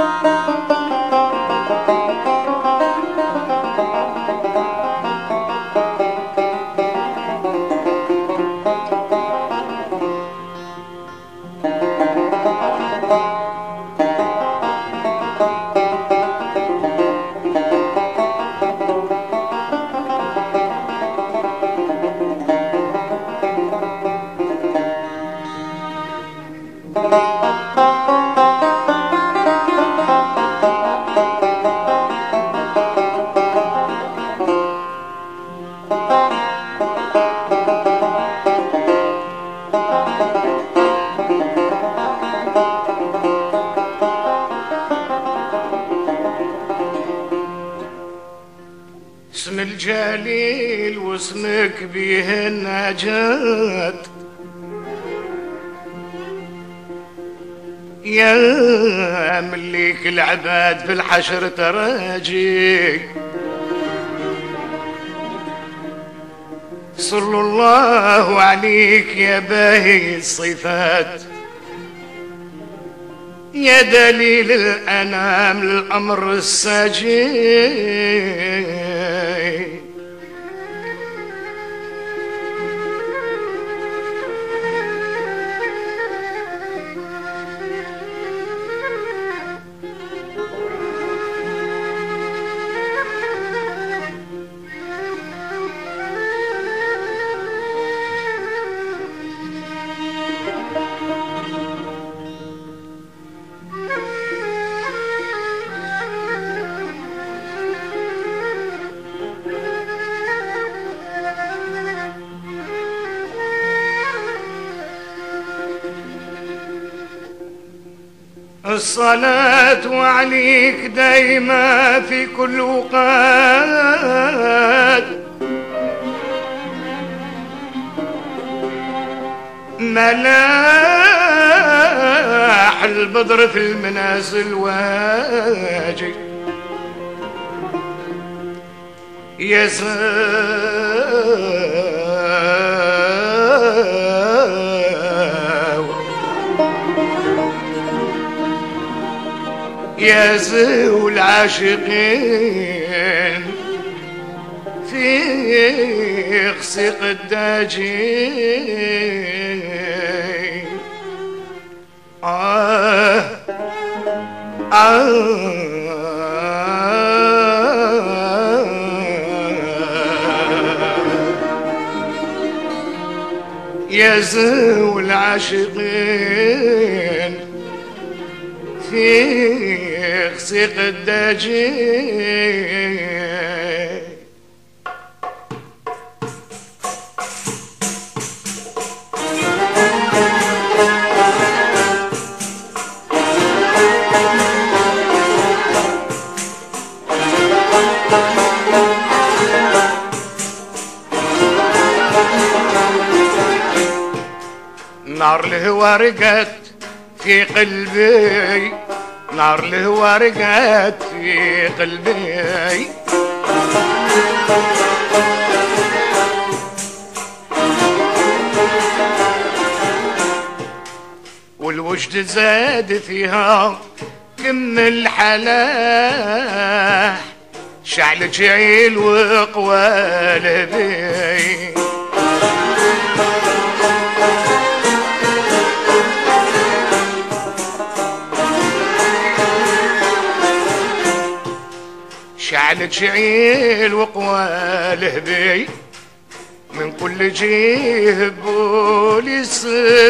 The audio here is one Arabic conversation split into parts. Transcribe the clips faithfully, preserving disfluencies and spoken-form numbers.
اسم الجليل واسمك بيه النجاة يا مليك العباد في الحشر تراجي صلى الله عليك يا باهي الصفات يا دليل الأنام الأمر الساجي الصلاة عليك دايما في كل وقت ملاح البدر في المنازل واجي يا يا زو العاشقين في خسق الداجي آه آه يا زو العاشقين في خسق الداجي نار الهوى رقت في قلبي نار الهوى رقت في قلبي والوجد زاد فيها كم الحلاح شعل جعيل وقوال بي شعل جعيل وقواله بي من كل جيه بوليس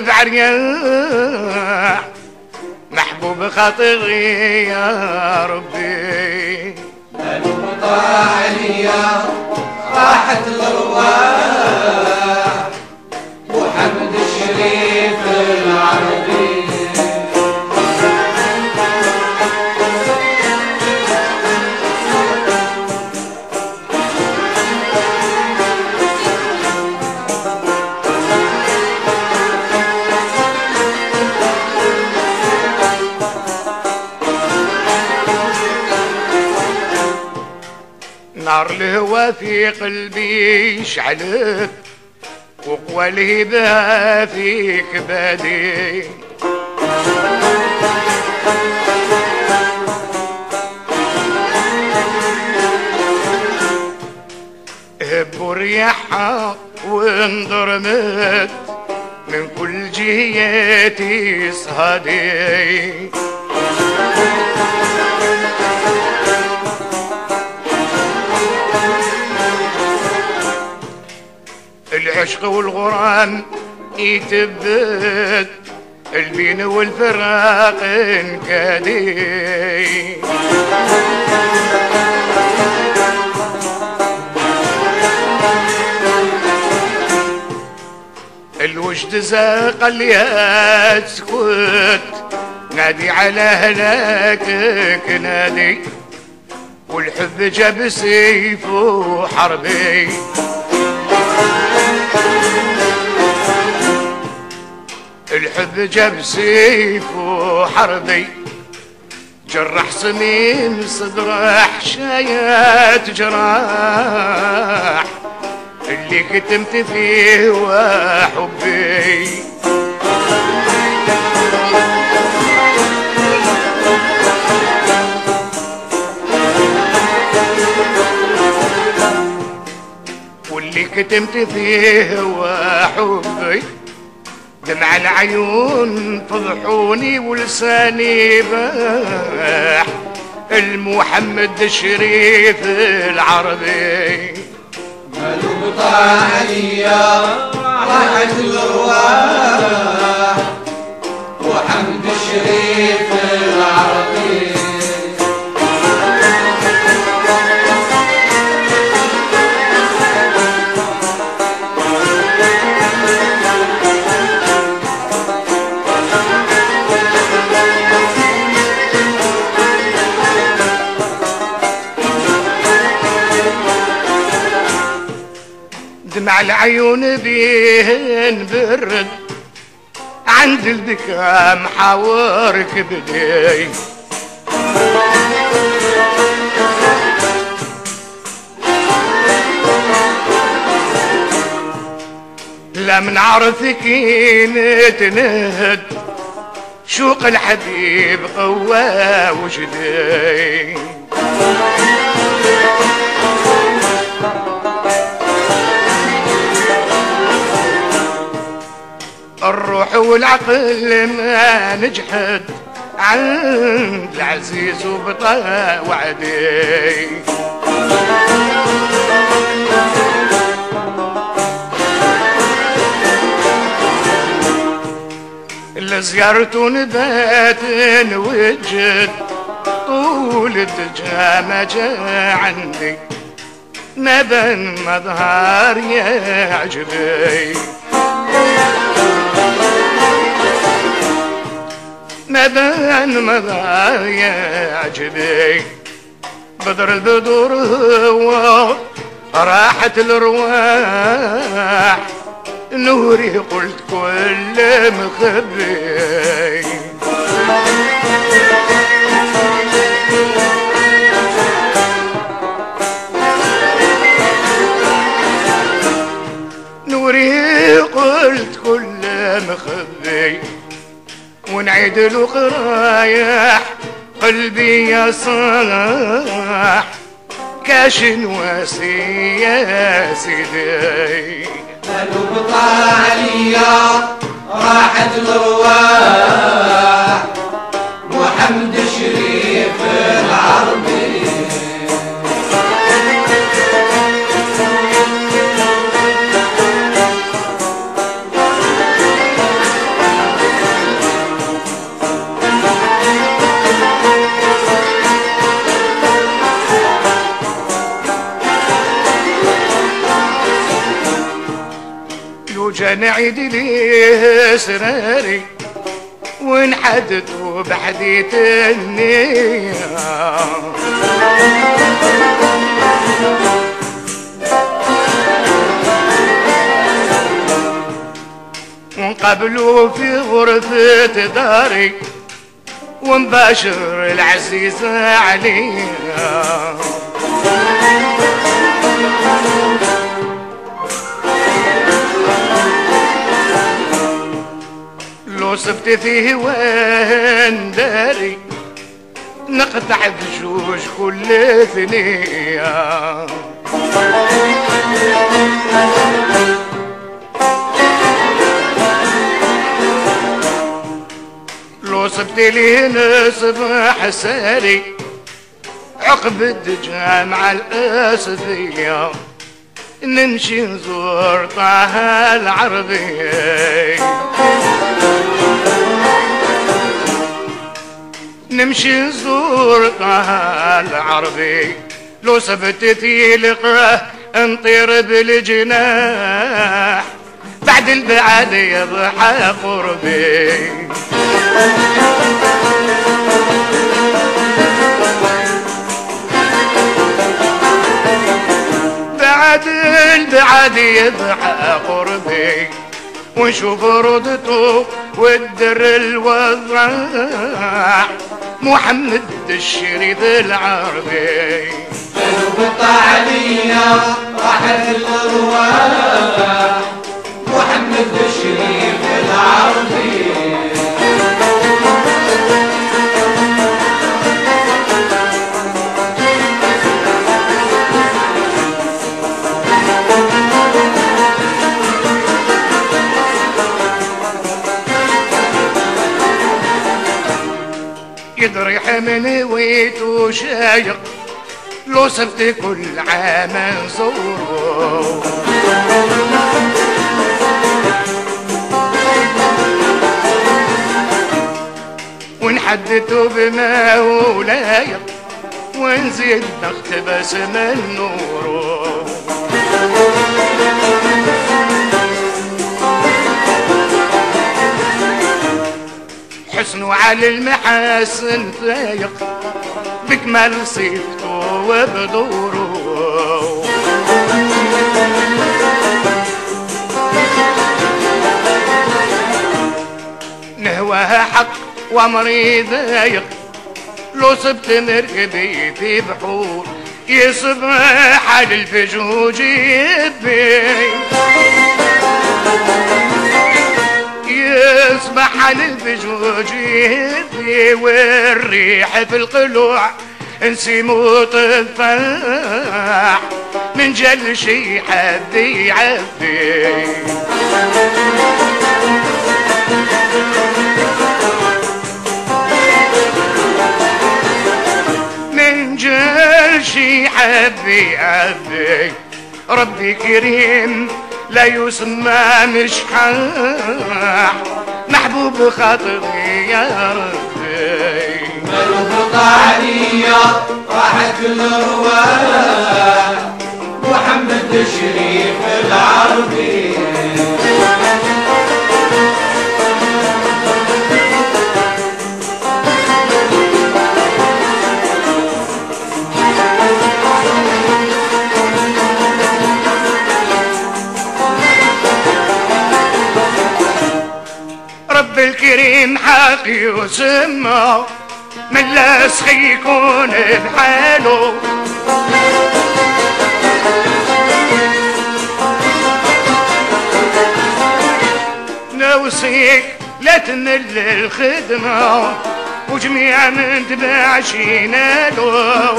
بعرياح محبوب خاطري يا ربي المطاع عليا راحت الارواح وحمد الشريف العربي نار الهوى في قلبي شعلت وقوى الهبة فيك بادي وانضرمت من كل جهتي صهدي. العشق والغرام يتبت البين والفراق انكادي. الوجد زاق اللي تسكت نادي على هلاكك نادي، والحب جاب سيف وحربي. الحب جاب سيف وحربي جرح صميم صدر حشايات جراح اللي كتمت فيه وحبي. واللي كتمت فيه وحبي دمع العيون فضحوني ولساني باح المحمد الشريف العربي. قلوب طاعية راحت الأرواح وحمد الشريف العربي. دمع العيون بيهن برد عند البكا محاور كبدي. لا من عرفك نتنهد شوق الحبيب قوى وجدي. الروح والعقل ما نجحد عند العزيز وبطا وعدي. اللي زيارته نبات وجد طول الدجا ما جا عندي ما بن مظهر يعجبي. ما بان مظهر يعجبي بدر البدور هو راحت الارواح نوري قلت كل مخبي. نوري قلت كل مخبي ونعيد له قرايح قلبي يا صاح كاشن واسي يا سيدي. قلوب طاعية راحت الأرواح وحمد الشريف العربي. جانا عيد ليه اسراري وانحدت وبحديت النية. ونقابلوا في غرفة داري ومباشر العزيز عليها. لو صبت فيه وين داري نقطع بجوج كل ثنية. لو صبت لي نصبح ساري عقب الجامعة الأسفية نمشي نزور طه العربي. نمشي نزور طه العربي لو سبتتي لقاه نطير بالجناح بعد البعاد يضحى قربي. بعد البعاد يضحى قربي ونشوف ردته والدر الوضراع محمد الشريف العربي. قلب عليا راحت الارواح محمد الشريف العربي. يضرح من ويت وشايق لو صرت كل عام نزوره. ونحدثه بما هو لايق ونزيد نقتبس من نوره. حسنه على المحاسن فايق بكمال صيفته وبدوره. نهواها حق وامري ضايق لو صبت مركبي في بحور يصبح على الفجوج يبي. يصبح على الفجوج يهدي والريح في القلوع نسيمو تفاح من جل شي حد يعبي. من جل شي حد يعبي ربي كريم لا يسمى مشحاح محبوب خاطري يا ربي. قلب عليا راحت الارواح محمد الشريف العربي. رب الكريم حقي وسمه من لاسخ يكون بحاله. نوصيك لا تمل الخدمة وجميع من تباعش ينالو.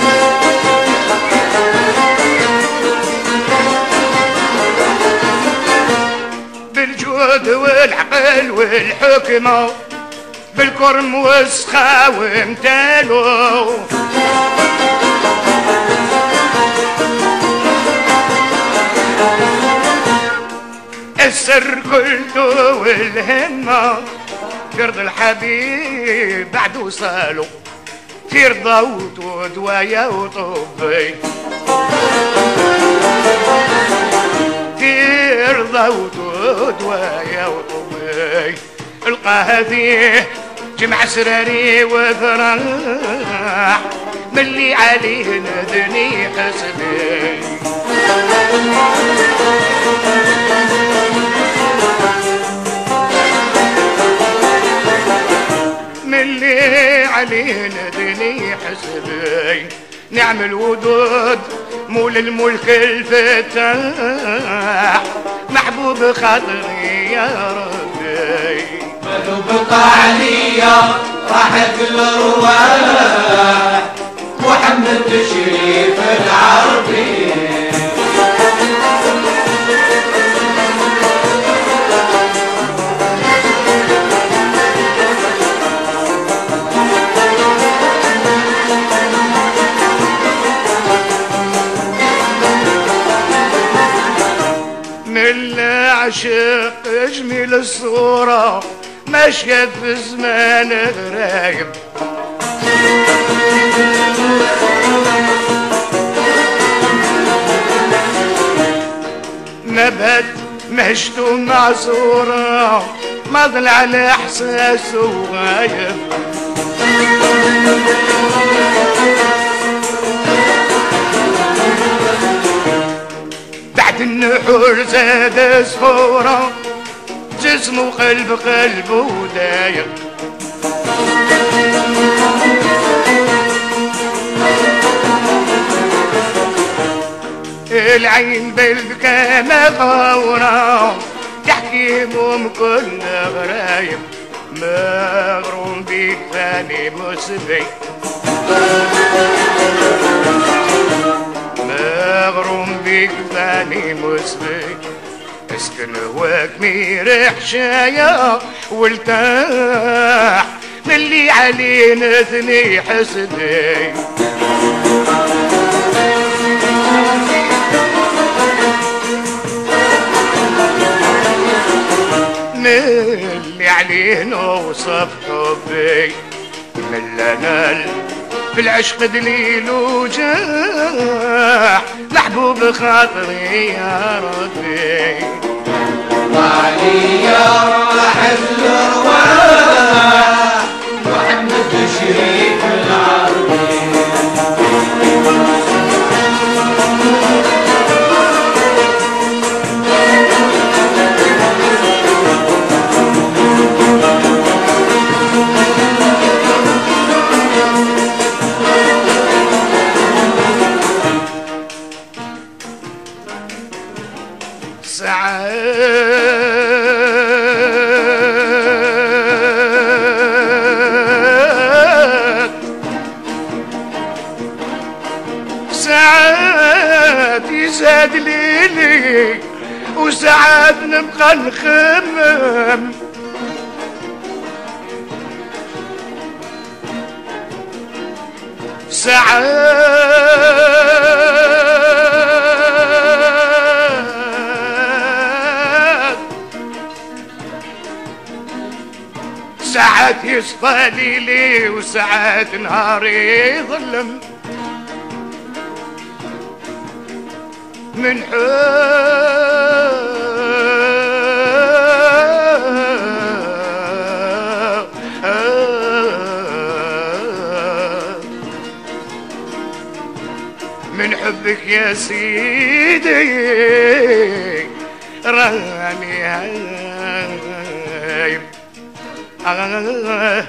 بالجود والعقل والحكمة بالكرم والسخاء وامتالو. السر كله والهمة في رضا الحبيب بعد وصاله في رضاوت ودوايا وطبي. في رضاوت ودوايا وطبي القاها فيه جمع سراري وفرح ملي عليه ندني حسبي. ملي عليه ندني حسبي نعم الودود مول الملك الفتاح محبوب خاطري يا ربي. مذوب عليا راحت الارواح محمد شريف العربي. عشق اجمل الصورة ماشية في زمان غرايب، نبت مهجته معصورة ما ضل على احساسه غايب. بعد النحور زاد صفورة جسمه قلب قلبه داير، العين بالبكا مغورة تحكيمهم كل غرايب. مغروم بيك ثاني مسبي، مغروم بيك ثاني مسبي. اسكن هواك ميرح شايا والتاح من اللي علينا ثني حسدي. من اللي عليه نوصف حبي، من لنا في العشق دليل وجاح محبوب خاطري يا ربي. علي يا راحت الارواح محمد شريف العربي. ساعات ساعات يزاد ليلي وساعات نبقى نخمم. ساعات ساعات يصفى ليلي وساعات نهاري يظلم. من حب من حبك يا سيدي راني هايب. آه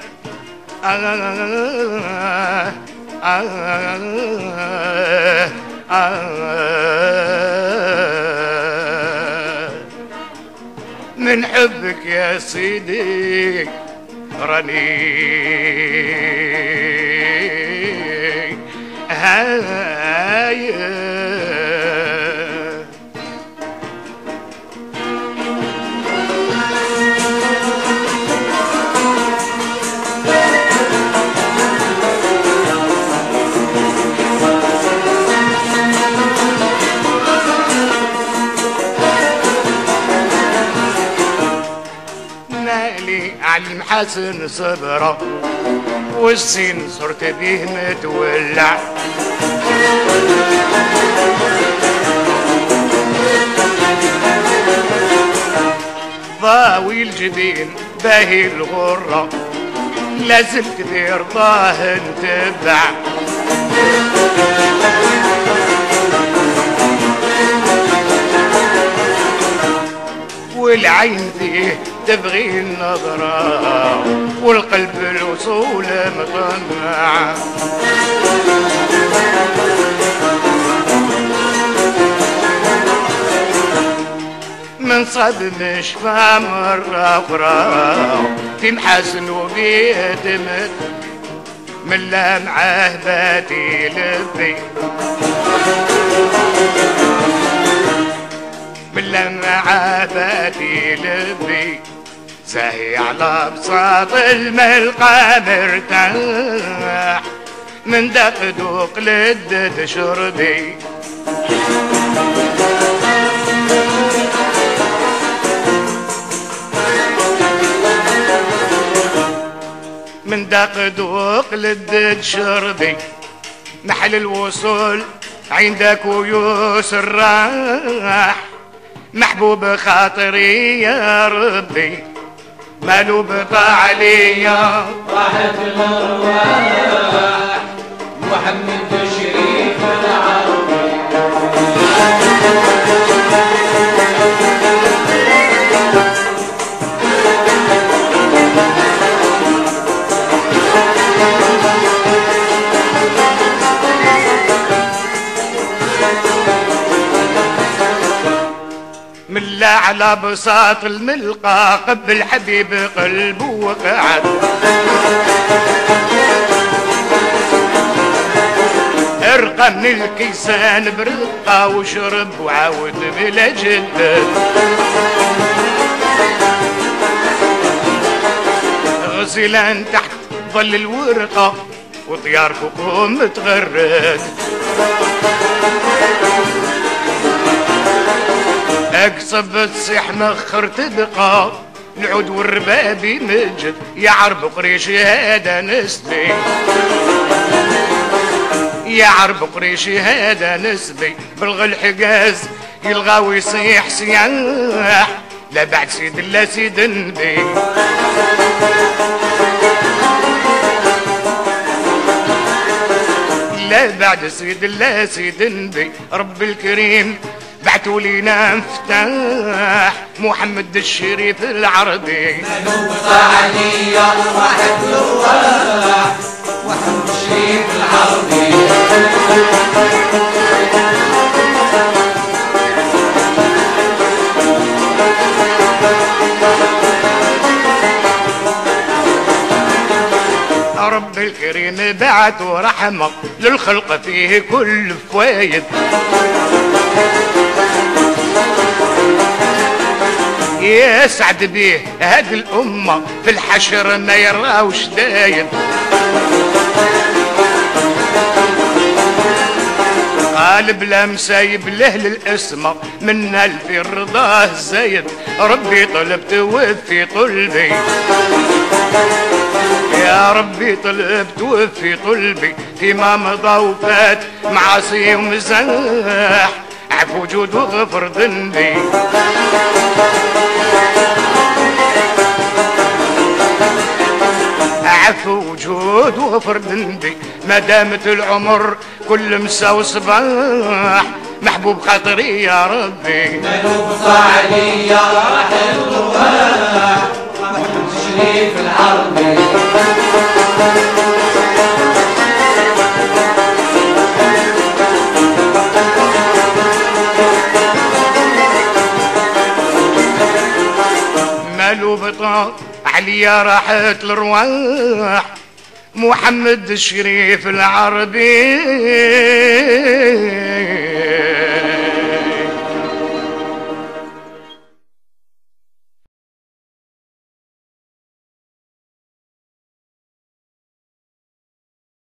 آه آه آه من حبك يا سيدي راني هايب. علم حسن صبره والسين صرت بيه متولع. ضاوي الجبين باهي الغرة لازم كثير ضاه نتبع. والعين فيه تبغي النظرة والقلب الوصول مطمع. من صدم شفا مرة أخرى في محاسن وبيتمت من لمعه باتي لبي من لمعه باتي لبي زاهي على بساط الملقى مرتاح من دقدوق لدد شربي من دقدوق لدد شربي محل الوصول عندك ويسر راح محبوب خاطري يا ربي مالو بقى عليا راحت الارواح محمد شريف العربي من على بساط الملقى قبل حبيب قلبه وقعد ارقى من الكيسان برقة وشرب وعاود بلا جدد غسلان تحت ظل الورقة وطيار فوقه متغرد اقصب تصيح مخر تبقى العود والرباب مجد يا عرب قريش هذا نسبي يا عرب قريش هذا نسبي بلغ الحجاز يلغى ويصيح سياح لا بعد سيد لا سيد النبي لا بعد سيد لا سيد النبي رب الكريم بعتوا لينا مفتاح محمد الشريف العربي نوصى عليا واحد الارواح محمد الشريف العربي رب الكريم بعت ورحمه للخلق فيه كل فوايد يسعد بيه هاد الأمة في الحشر ما يراوش دايد قال بلا مسايب له للاسمة من الف الرضاه زايد ربي طلبت وفي طلبي يا ربي طلبت وفي طلبي فيما مضى وفات معاصي ومزاح عفو وجود وغفر ذنبي عفو وجود وغفر ذنبي ما دامت العمر كل مسا وصباح محبوب خاطري يا ربي مالوب صاعلي يا راحل الرواح محمد الشريف العربي مالو بطاق عليا راحت الارواح محمد الشريف العربي